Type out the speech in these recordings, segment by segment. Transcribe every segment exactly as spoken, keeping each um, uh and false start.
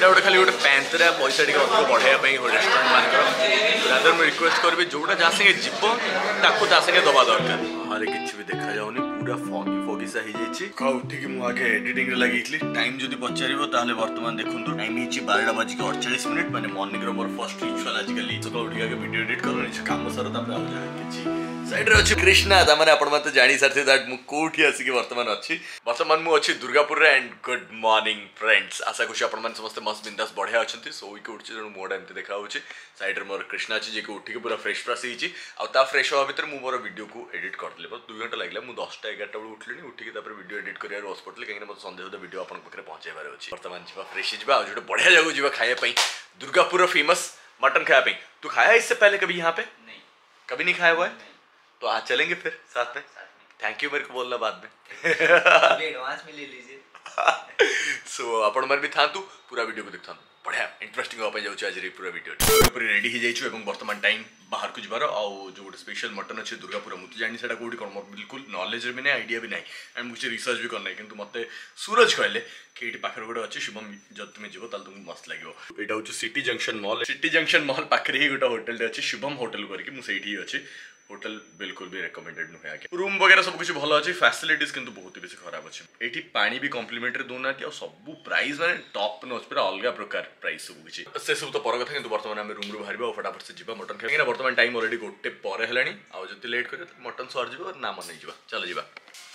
गोटे खाली गोटे पैंतरा पैसा टी अधिक बढ़ाई रेस्टोरेंट मानकर मुझे रिक्वेस्ट करी जोटा जहाँ संगे जीव ताकू ता संगे दबा दरकार बाहर किसी भी देखा जाऊनी पूरा फगी फगी सा हो उठिक मुझे एडिटिंग लगी टाइम जब पचार बर्तमान देखो टाइम हो बारटा बजिक अड़चाश मिनिट मैंने मॉर्निंग मोर फर्स्ट रिचुअल आजिकल सकाल उठिक आगे वीडियो एडिट कर कम सर साइड रे अच्छी कृष्णा तमाने आपण मते जानि सारथि दैट मु कोठी आसी के वर्तमान अछि वर्तमान मु अछि दुर्गापुर रे एंड गुड मॉर्निंग फ्रेंड्स आशा कुछ आपण मन समस्त मस्त बिंदास बढ़िया अछंती सो के उठछि जण मोड एमते देखा होछि साइड रे मोर कृष्णा अछि जे के उठी के पूरा फ्रेश फ्रेश हिछि आ ता फ्रेश होवा भीतर मु मोर वीडियो को एडिट कर देले बस दो घंटा लागला मु दस टा ग्यारह टा बळे उठलिनी उठी के तापर वीडियो एडिट करिया हॉस्पिटल के मते संदेह होता वीडियो आपण पकरे पहुंचेबार अछि वर्तमान जीवा फ्रेश जीवा आ जोटे बढ़िया जागो जीवा खाया पई दुर्गापुर फेमस मटन खाया पई तू खाया इससे पहले कभी यहां पे नहीं कभी नहीं खाया हुआ है तो आज चलेंगे फिर साथ में थैंक यू मेरे को बोलना बाद में एडवांस में ले लीजिए सो आपण मन भी थांतु पूरा वीडियो को देखथां बढ़िया इंटरेस्टिंग होपा जाउ आज रे पूरा वीडियो पूरा रेडी ही जाइछु एवं वर्तमान टाइम बाहर को जबार आ जो स्पेशल मटन अछि दुर्गापुर मु जानि सेटा कोडी कोन बिल्कुल नॉलेज भी नहीं आइडिया भी नहीं एंड मुझे रिसर्च भी करना किंतु मते सूरज कहले कि एटी पाखर गोटे अछि शुभम जब तुम जीवो ताल तुमको मस्त लागिवो एटा होछु city junction mall city junction mall पाखरे ही गोटे होटल अछि शुभम होटल करके मु सेठी अछि होटल बिल्कुल भी रेकमेंडेड नुहे आके रूम वगैरह सब कुछ भलो अछि फैसिलिटीज किंतु बहुत बेसी खराब अछि एठी पानी भी कॉम्प्लीमेंटरी दोना कि सब प्राइस माने टॉप नॉच पर अलग प्रकार प्राइस सब कुछ से सब तो पर कथा किंतु वर्तमान हम रूम रू बाहरबा फटाफट से जीवा मटन खाइना वर्तमान टाइम ऑलरेडी गोटे पर हेलानी आ जति लेट करे मटन सर जीवा और ना मन नहीं जीवा चलो जीवा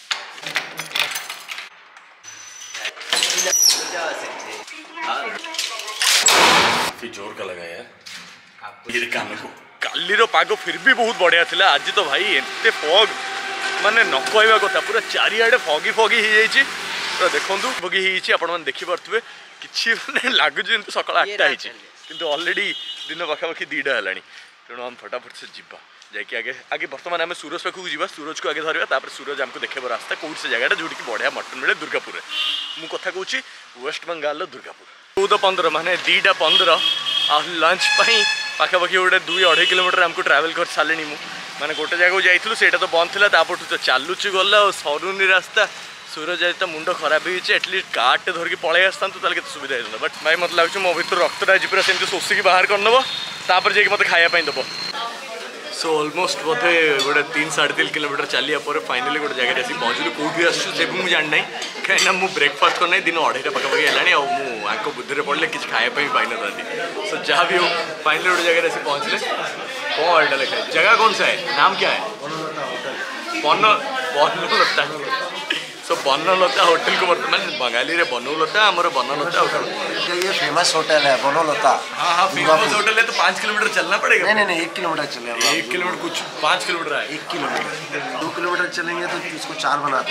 फिर जोर का लगा यार ये काम को कालीर पाग फिर भी बहुत बढ़िया थिला आज तो भाई एते फॉग माने न कहवा कथा पूरा चारिआडे फॉगी फॉगी ही जाइछि पूरा देखंतु फॉगी ही जाइछि आपण मन देखि परथुबे किछि माने लागु जे सकाळ आठ टा हिछि किंतु ऑलरेडी दिन पाखा पाखी दीडा हलानी तेणु हम फटाफट से जीवा जाकि आगे आगे वर्तमान आम सूरज पाखक जीवा सूरज को आगे धरवा तापर सूरज आमको देखेब रास्ता कौन से जगह जोटी बढ़िया मटन मिले दुर्गापुर मु कथा कहूँ वेस्ट बंगाल दुर्गापुर चौदह पंद्रह माने दीटा पंद्रह आ लंच पाखापाखि गोटे दुई अढ़ाई किलोमीटर आमको ट्रावेल कर सारे माने गोटे जगह जाइलु से तो बंद था तापटू तो चलुची गला सरुनी रास्ता सूरज आज तो मुंड खराब होती एटलिस्ट कार्टे धरिकी पलि आसता तो के सुविधा होता बट भाई मत लगे मो भर रक्तटा पूरा सेमती शोषिकी बाहर करनब तापर जाकि मत खायापाई दब सो ऑलमोस्ट बोधे गोटे तीन साढ़े तीन किलोमीटर चलिया पर फाइनाली गोटे जगह आसी पहुँचलु कौटी आसु से भी मुझे जानी कहीं मुझे ब्रेकफास्ट करना दिन अढ़ाईटा पाखापाखि है आंक बुद्धि पड़े कि खायापाई पाई ना सो जहाँ भी हो फाइनाली गोटे जगह आसी पहुँचले कौन एटा लिखा है जगह कौन सा है नाम क्या है बन बनलता सो बनलता होटल को वर्तमान बंगाली रे बनलता आमर बनलता होटल ये फेमस होटल है बनलता हाँ हाँ फेमस होटल है तो पाँच किलोमीटर चलना पड़ेगा नहीं नहीं नहीं एक किलोमीटर चले एक किलोमीटर कुछ पाँच किलोमीटर है एक किलोमीटर दो किलोमीटर चलेंगे तो इसको चार बनाते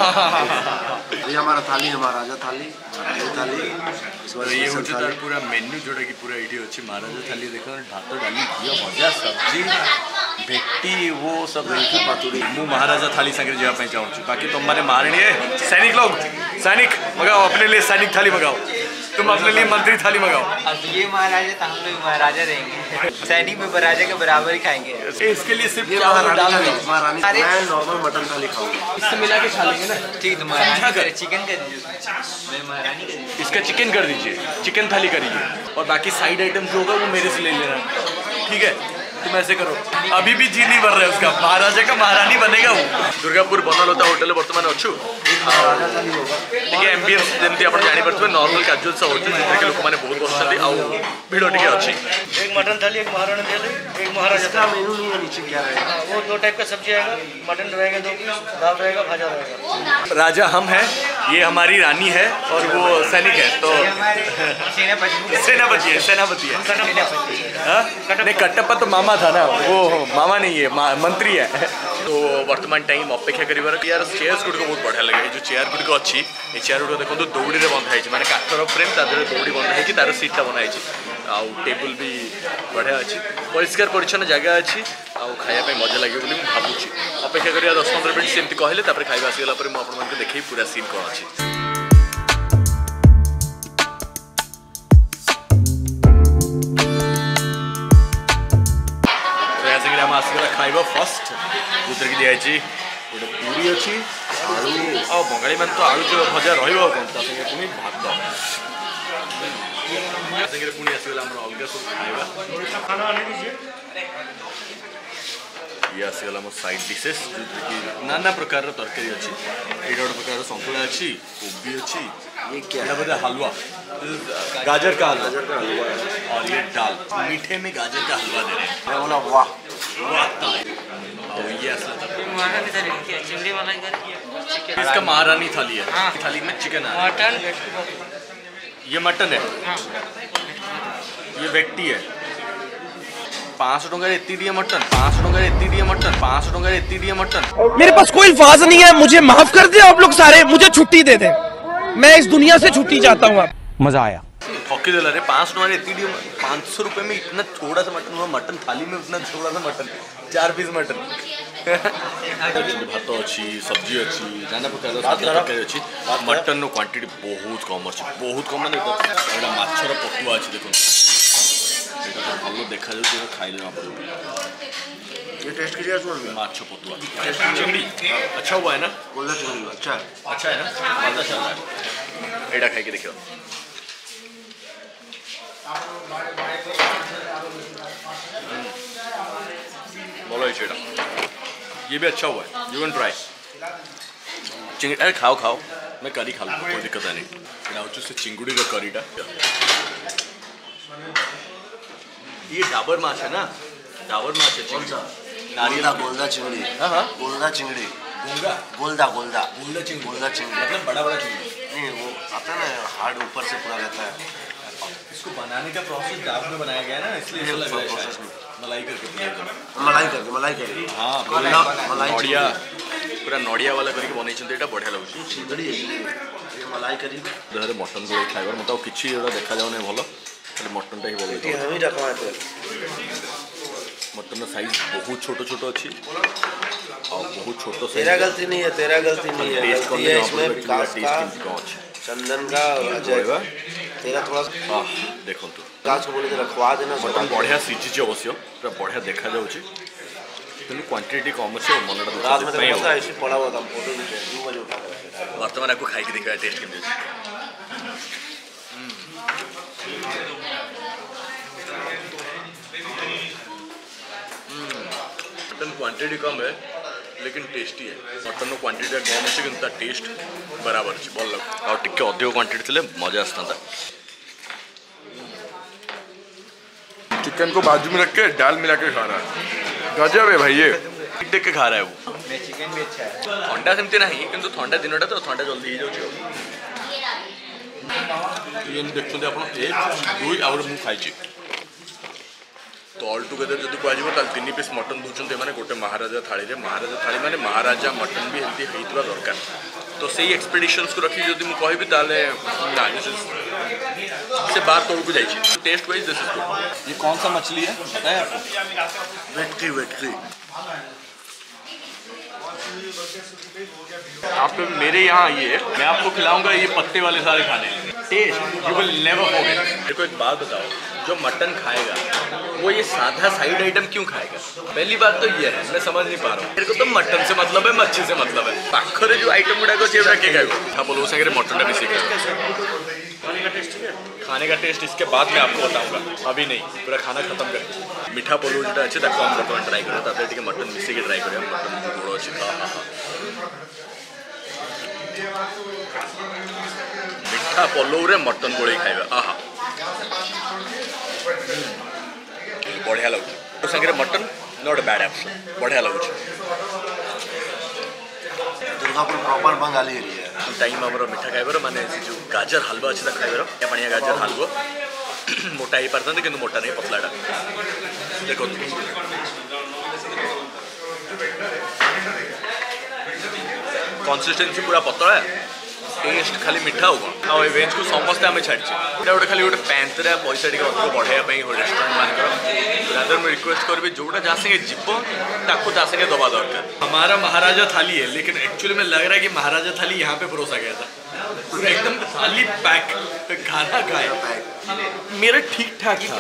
हैं ये हमारा थाली है महाराजा थाली थाली ये होची तार पूरा मेन्यू जोड़ा कि पूरा एठी अछि महाराजा थाली देखो भात डाली घिया भजा सब्जी भेटी वो सब देखि पातुरी मु महाराजा थाली संगे जेवा पे चाहूँ बाकी तुम माने मारणी है सैनिक लोग सैनिक मंगाओ अपने लिए सैनिक थाली मंगाओ तुम अपने लिए मंत्री थाली मंगाओ अब ये महाराजा तो हम लोग महाराजा रहेंगे सैनिक में महाराजा के बराबर ही खाएंगे इसके लिए सिर्फ चावल डाल दो महारानी मैं नॉर्मल मटन थाली खाऊंगा इससे मिला के खा लेंगे ना ठीक तो महारानी चिकन कर दीजिए मैं महारानी कर इसका चिकन कर दीजिए चिकन थाली करिए और बाकी साइड आइटम जो होगा वो मेरे से ले लेना ठीक है तुम ऐसे करो अभी भी जी नहीं भर रहा है उसका महाराजा का महारानी बनेगा वो दुर्गापुर बनलता होटल वर्तमान अच्छु एम्बियंस जमी आप जापर नॉर्मल कैजुअल सा होटल जितने लोक मैंने बहुत बसुँच आउ भिड़ टे अच्छी एक मटन थाली एक महारानी थाली एक महाराजा का मेनू नहीं है नीचे क्या रहेगा वो दो टाइप का सब्जी आएगा मटन रहेगा दो पीस दाल रहेगा भाजा रहेगा राजा हम हैं ये हमारी रानी है और वो सैनिक है तो सेनापति है सेनापति है नहीं कटप्पा तो मामा था ना वो मामा नहीं है मा, मंत्री है तो वर्तमान टाइम अपेक्षा कर यार चेयर्स गुड़ बहुत बढ़िया लगे जो चेयर गुड़ अच्छी ये चेयर गुड़ देखो दौड़ी में बंधा है माने काठर फ्रेम तार दौड़ी बंधा है तार सीटा बनाई आउ टेबुल भी बढ़िया अच्छी परिष्कार परिच्छन्न जगह अच्छी आउ खाया मजा लगे बोली भावुची अपेक्षा करिया दस पंद्रह मिनट सेमती कहले तापर खाଇବା आसीगला पर मु आपन देखै पूरा सीन कौन अच्छी आसगला खाइबा फर्स्ट जो कि दिखाई गोटे पूरी अच्छी आलू आ बंगाली मान तो आलू जो भजा रही कौन पुणी भात पुणी आसगला अलग सब खाଇବା ये आसगला मोर साइड डिशेस जो कि नाना प्रकार तरकारी अच्छी एटा गोटे प्रकार संतुला अच्छी कोबी अच्छी ये क्या है बोले हलवा गाजर का हलवा गाजर का हलवा है और ये दाल मीठे में गाजर का हलवा दे रहे हैं मैं बोला वाह वाह और ये असला महारानी थाली क्या चिंगड़ी मलाई करी चिकन इसका महारानी थाली है हाँ। थाली में चिकन है मटन ये मटन है हाँ ये व्यक्ति है पाँच सौ टंका इतनी दिए मटन पाँच सौ टंका इतनी दिए मटन पाँच सौ टंका इतनी दिए मटन मेरे पास कोई अल्फाज नहीं है, मुझे माफ कर दे आप लोग सारे, मुझे छुट्टी दे दें, मैं इस दुनिया से छुट्टी चाहता हूँ। मजा आया। ठोकी दिला रे पाँच सौ टंका इतनी दिए पाँच सौ रुपये में इतना थोड़ा सा मटन हुआ मटन थाली में उतना थोड़ा सा मटन चार पीस मटन भात अच्छी सब्जी अच्छी नाना प्रकार तरकारी अच्छी मटन क्वांटिटी बहुत कम अच्छी बहुत कम माने माछर पटुआ अच्छी देखो भल देखा खाइले ये टेस्ट कीजिए सुन माछ पतुआ चिंगड़ी अच्छा हुआ है ना गोल्डा चिंगड़ी अच्छा है अच्छा है ना मजा चल रहा है एटा खाई के देखियो बोलो इचेटा ये भी अच्छा हुआ है यू कैन ट्राई चिंगड़ी अरे खाओ खाओ मैं करी खा लूँ कोई दिक्कत नहीं एटा हूँ से चिंगुड़ी का करीटा ये डाबर माछ है ना डाबर माछ है कौन सा नारियल गोल्डा गोल्डा चिंगड़ी हाँ हाँ गोल्डा चिंगड़ी गोंगा गोल्डा गोल्डा गोल्डा चिंगड़ी गोल्डा चिंगड़ी मतलब बड़ा बड़ा चिंगड़ी नहीं वो आता है ना हार्ड ऊपर से पूरा रहता है इसको बनाने का प्रोसेस डाब में बनाया गया है ना इसलिए ऐसा लग रहा है शायद। मलाई करके मलाई करके मलाई करके हाँ मलाई नड़िया पूरा नड़िया वाला करके बनई एटा बढ़िया लगुଛି चिंगड़ी ये मलाई करी देहरे मटन को खाइबार मत आउ किछि एटा देखा जाउ नै भलो खाली मटन टा ही बोल ये हम ही रखवा है मटन साइज बहुत छोटो छोटो अच्छी और बहुत छोटो तेरा गलती नहीं है तेरा गलती नहीं है टेस्ट गलती है इसमें विकास का अच्छी चंदन का अजय का तेरा थोड़ा हाँ देखो तू विकास को बोले तो रखवा देना मटन बढ़िया सीझी अवश्य पूरा बढ़िया देखा जाउछि किंतु क्वांटिटी कम अच्छे मनटा रात में तो मसा ऐसे पड़ा हुआ था फोटो खींचे दो बजे उठा कर वर्तमान आपको खाई के देखा टेस्ट के मटन क्वांटिटी कम है लेकिन टेस्टी है मटन क्वांटिटी कम अच्छे कि टेस्ट बराबर अच्छे भल लग और टिके अधिक क्वांटिटी थे मजा आसता चिकन को बाजू में रख के दाल मिला के खा रहा है गजब है भाई ये देख के खा रहा है वो चिकन भी अच्छा है ठंडा सेमती ना कि ठंडा दिनटा तो ठंडा जल्दी हो जाऊँ देखते आप एक दुई आउ मुझे खाई तो ऑल टुगेदर जब कह तीन पीस मटन दूसरे मैंने गोटे महाराजा थाली रे महाराजा थाली माने महाराजा मटन भी एमती होता दरकार तो सही एक्सपेडिशंस को रखी जब मुझे कहबी ताले से बार तौक जाइए taste wise this is good ये कौन सा मछली है पता है आपको वेटकी वेटकी आप मेरे यहाँ आइए मैं आपको खिलाऊंगा ये पत्ते वाले सारे खाने taste you will never forget मेरे को एक बात बताओ जो मटन खाएगा वो ये साधा साइड आइटम क्यों खाएगा पहली बात तो ये है मैं समझ नहीं पा रहा हूँ मेरे को तो मटन से मतलब है मच्छी से मतलब है पाखरे जो आइटम गुड़ा को चेवड़ा के खाएगा आप बोलो संगे मटन का मिसी खाने का टेस्ट इसके बाद मैं आपको बताऊंगा अभी नहीं पूरा खाना खत्म कर मीठा पोलो जो अच्छे ताको हम बर्तमान ट्राई करें टे मटन मिसिक ट्राई करें मटन जो गोड़ अच्छे मीठा पोलो रे मटन गोड़े खाइबा आहा बढ़िया लगुच तो संगे मटन नॉट बैड ऑप्शन बढ़िया लगुच दुर्गापुर प्रॉपर बंगाली एरिया है टाइम आमर मीठा खाइबार माने जो गाजर हलवा अच्छे खाइबार पानिया गाजर हलवा मोटा ही पारता कि मोटा नहीं पतलाटा देखो कंसिस्टेंसी पूरा पतला है टेस्ट खाली मीठा होगा आ वेज को समस्ते आम छाड़ी गोटे खाली गोटे पैंतरा पैसा टे अधिक बढ़ाई रेस्टोरेंट मानक रादर मैं रिक्वेस्ट करी जोटा जहाँ संगे जीव ताको ता संगे दबा दरकार हमारा महाराजा थाली है लेकिन एक्चुअली में लग रहा है कि महाराजा थाली यहाँ पे परोसा गया था पूरा एकदम थाली पैक खाना खाए मेरा ठीक ठाक था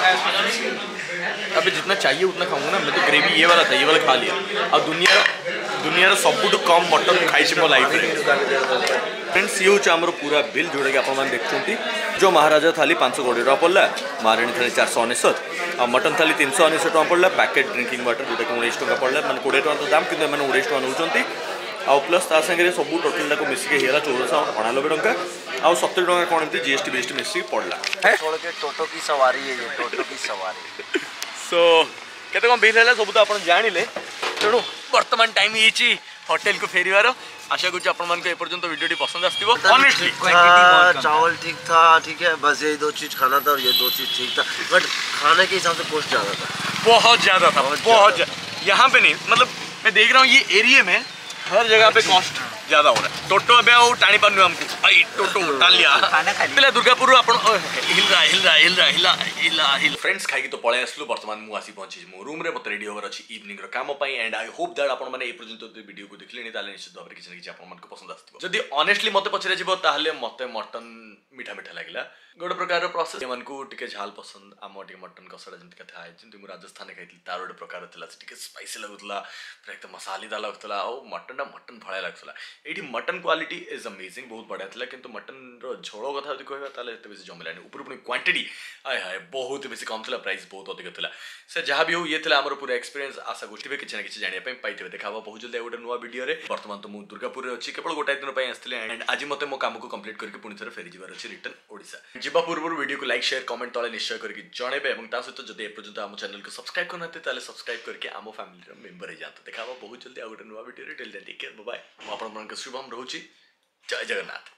अभी जितना चाहिए उतना खाऊंगा ना मैं तो ग्रेवी ये वाला था ये वाला खा लिया अब दुनिया दुनिया सबुठ कम मटन खाई मो लाइफ फ्रेंड्स ये हूँ आमर पूरा बिल जोटा कि आप देखते जो महाराजा थाली पाँच कोड़ी टका पड़ा महाराणी थाली चार सौ अनेशत आ मटन थाली तीन सौ अनेशत टका पड़ा पैकेट ड्रिंकिंग वाटर जोटा कि उन्नीस टका पड़ा मैंने कोड़े टका तो दाम कि उन्नीस टका नौकरी आउ प्लस ता सागर सब टोटाल टाक मिसिक है चौदह अणानबे टका आउ सत्तर टका कौन एमती जीएसटी बीएसटी मिसिक पड़ला टोटो की सवारी है ये टोटो की सवारी सो केते कौन बिल है सब तो आप जानिले तेणु बर्तमान टाइम ये होटेल को फेरवार आशा करूँ आप एपर्तंत वीडियो पसंद आसो ऑनेस्टली चावल ठीक था ठीक है बस ये दो चीज खाना था और ये दो चीज ठीक था बट खाने के हिसाब से कॉस्ट ज्यादा था बहुत ज्यादा था बहुत ज्यादा यहाँ पे नहीं मतलब मैं देख रहा हूँ ये एरिया में हर जगह पे कॉस्ट ज्यादा हो रहा है टोटो अब आउ टाणी पारनु हमको भाई टोटो टालिया पहले दुर्गापुर आपण हिल रहा हिल रहा हिल रहा हिला हिला हिल फ्रेंड्स खाई तो पळे आसलु वर्तमान मु आसी पहुंची मो रूम रे मत रेडी होवर अछि इवनिंग रो काम पई एंड आई होप दैट आपण माने ए पर्यंत वीडियो को देखले नि ताले निश्चित भाबरे किछ न किछ आपण मन को पसंद आस्तिबो जदी ऑनेस्टली मते पछरे जिवो ताहले मते मटन मीठा मीठा लागिला गोटे प्रकार प्रोसेस मन को टिके झाल पसंद आम टिके मटन कसड़ा जंत कथा है जंतु मु राजस्थान खाइतली तार गोटे प्रकार थिला टिके स्पाइसी लागुतला पूरा एकदम मसालेदार लागुतला ओ मटन मटन भळा लागुतला एठी मटन क्वालिटी इज अमेजिंग बहुत बढ़िया थिला किंतु मटन रो झोଳ कथा जदी कहबा ताले एते बेसी जमलानी ऊपर पुनी क्वांटिटी आय हाय बहुत बेसी कम थिला प्राइस बहुत अधिक थिला से जहां भी हो ये थिला हमर पूरा एक्सपीरियंस आशा गोष्ठी बे किछ ना किछ जानिया पई पाइते देखाबा बहुत जल्दी गोटे नुवा वीडियो रे वर्तमान तो मु दुर्गापुर रे अछि केवल गोटाय दिन पई आस्थिले एंड आज मते मो काम को कंप्लीट करके पुनी थरे फेरी जिबार अछि रिटर्न ओडिसा जिबा पूर्व वीडियो को लाइक शेयर कमेंट तले निश्चय करके जणेबे एवं ता सहित जदि ए पर्यंत हम चैनल को सब्सक्राइब करनाते ताले सब्सक्राइब करके आम फैमिली रो मेंबर हे जातो देखाबा बहुत जल्दी आ गोटे नुवा वीडियो रे टेल टेक केयर बाय बाय मो आपन मन के शुभम रहूची जय जगन्नाथ।